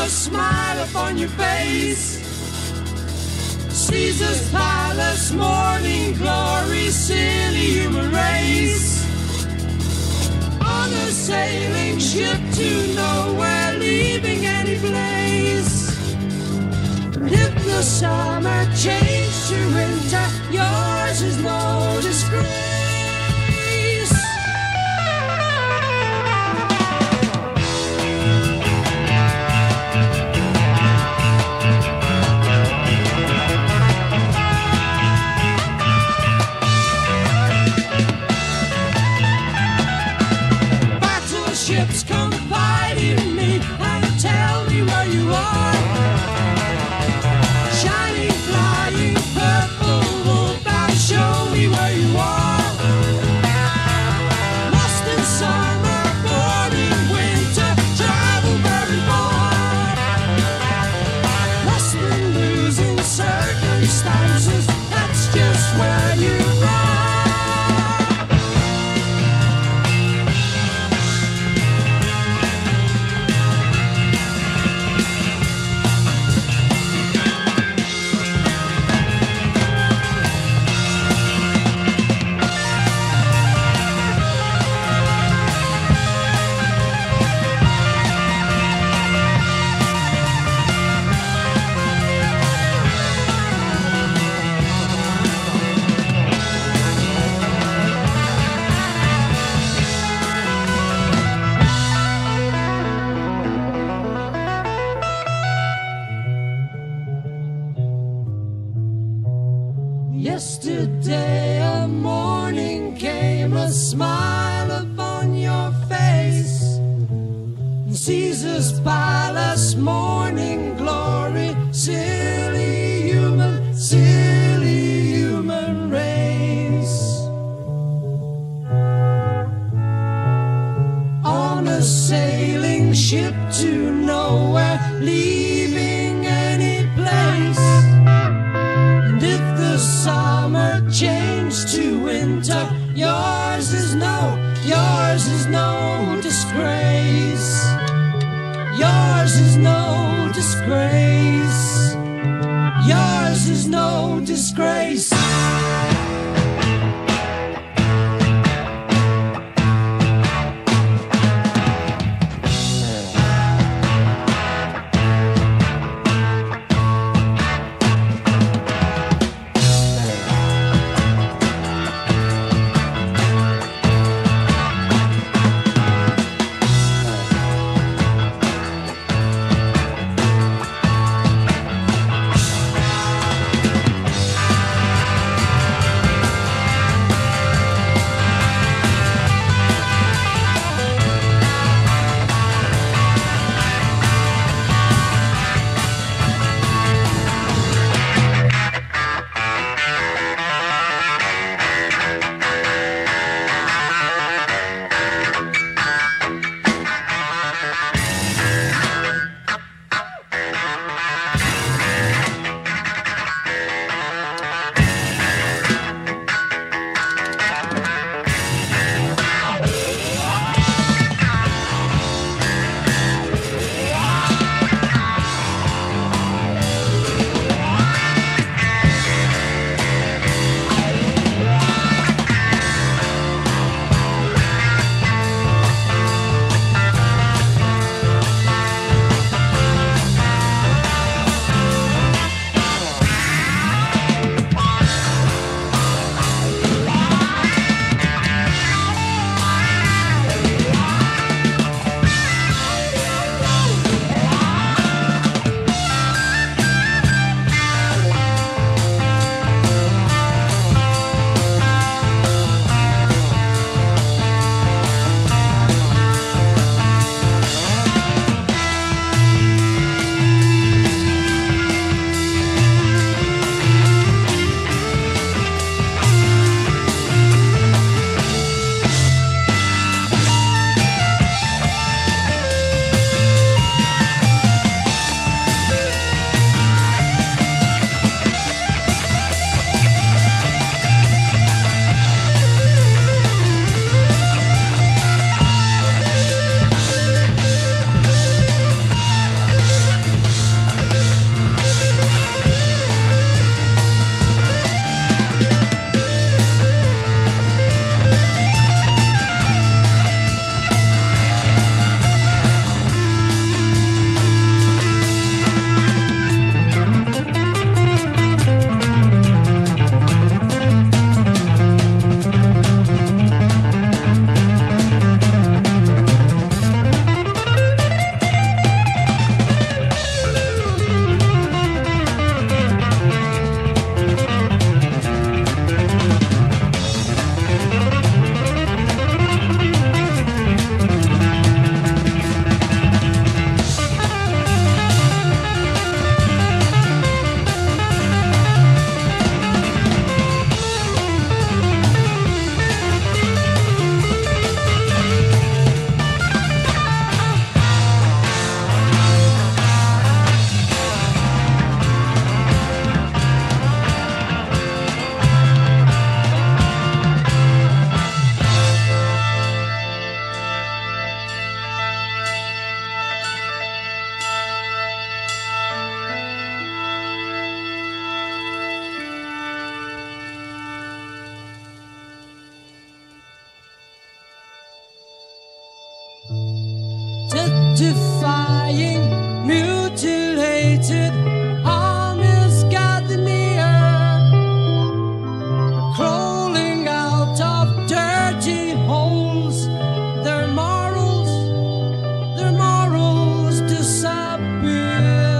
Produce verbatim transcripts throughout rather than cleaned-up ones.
a smile upon your face. Caesar's palace, morning glory, silly human race. On a sailing ship to nowhere, leaving any place. If the summer changed to winter, yours is no disgrace. Ships confide in me and tell me where you are. Shining, flying, purple wolfbound, show me where you are. Lost in summer, bored in winter, travel very far. Lost in losing circumstances, that's just where you are. Yesterday a morning came, a smile upon your face. Caesar's palace, morning glory, silly human, silly human race. On a sailing ship to nowhere, leaving any place. Summer changed to winter, yours is no, yours is no disgrace. Yours is no disgrace. Yours is no disgrace. defying, mutilated armies gather near, crawling out of dirty holes. Their morals, their morals disappear.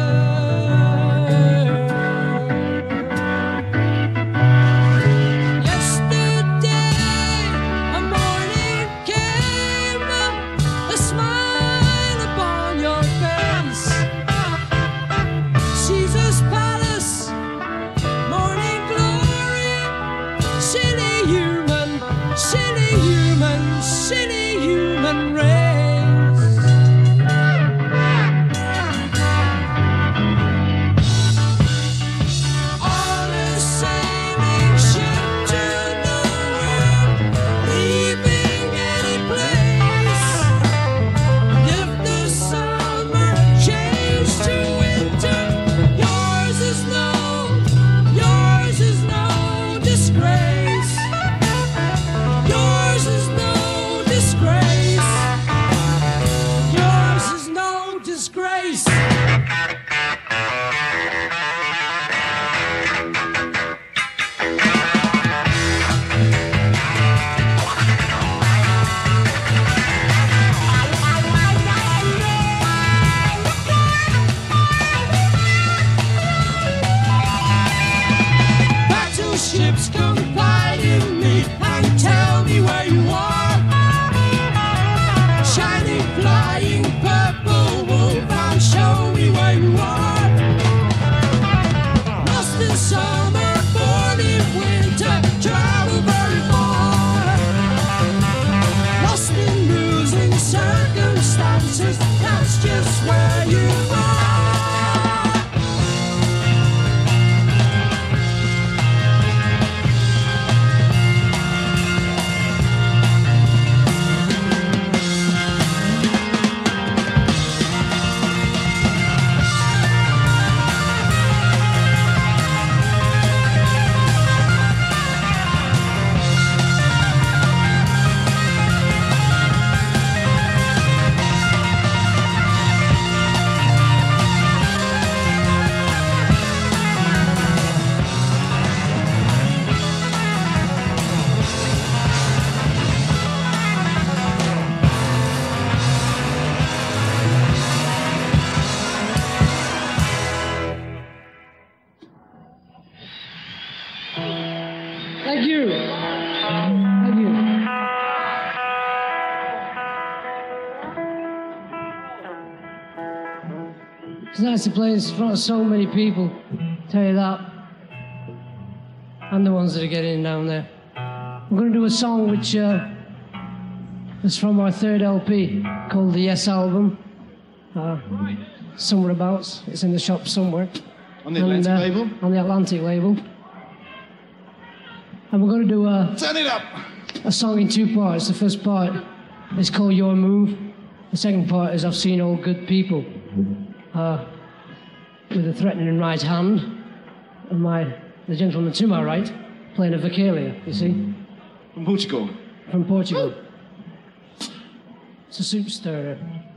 Yesterday a morning came, a smile upon your face. Caesar's palace, morning glory, silly human, silly human, silly human race. On a sailing ship to nowhere, leaving any place. If the summer changed to winter, yours is no, yours is no disgrace. Yours is no disgrace. Yours is no disgrace. Battleships confide in me and tell me where you are. Shining, flying, purple wolf, and show me where you are. Lost in summer, born in winter, travel very far. Lost in losing circumstances, that's just where you are. Thank you. Thank you. It's nice to play in front of so many people, tell you that. And the ones that are getting down there. I'm going to do a song which uh, is from our third L P called the Yes Album. Uh, somewhere abouts. It's in the shop somewhere. On the Atlantic and, uh, label? On the Atlantic label. And we're going to do a, Turn it up! a song in two parts. The first part is called Your Move. The second part is I've Seen All Good People. Uh, with a threatening right hand. And my the gentleman to my right playing a Vicalia, you see? From Portugal? From Portugal. It's a soup stirrer.